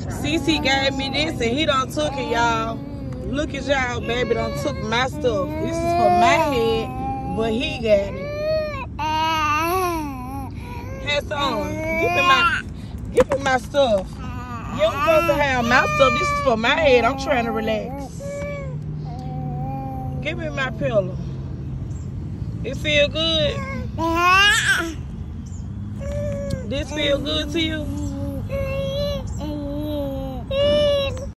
CC gave me this and he done took it, y'all. Look at y'all, baby done took my stuff. This is for my head, but he got it. Hasan, give me my stuff. You don't supposed to have my stuff. This is for my head. I'm trying to relax. Give me my pillow. It feel good? This feel good to you?